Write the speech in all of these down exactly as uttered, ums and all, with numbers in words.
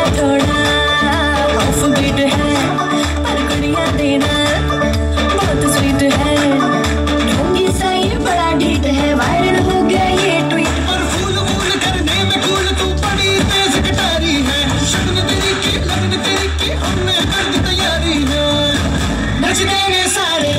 थोड़ा off beat है पर कुड़िया देना बहुत स्वीट है। ढोंगी सा ये बड़ा ढीठ है, वायरल हो गया ये ट्वीट। पर फूल फूल करने में कूल तू बड़ी तेज कटारी है। शगन तेरी की लगन तेरी की हमने कर दी तैयारी है। नच देंगे सारे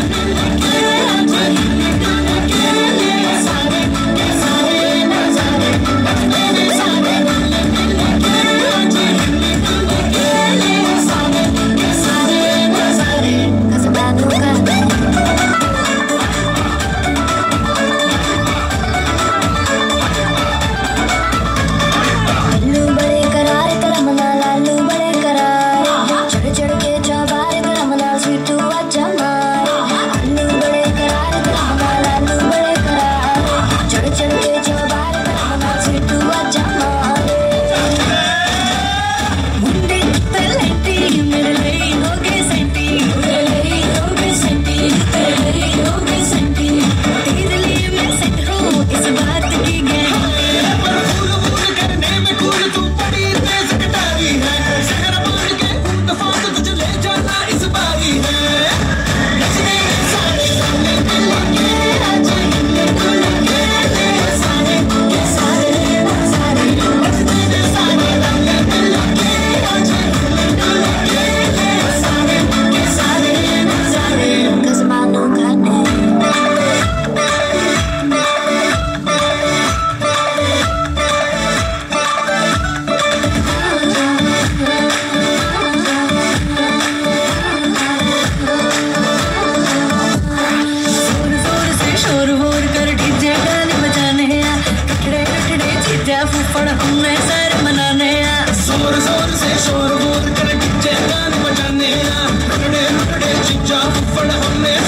फुफड़ हमने सर मनाने आ। जोर जोर से शोर वोर कर डीजे गाने बजाने आ। लुटड़े लुटड़े चिच्चा फुफड़ हमने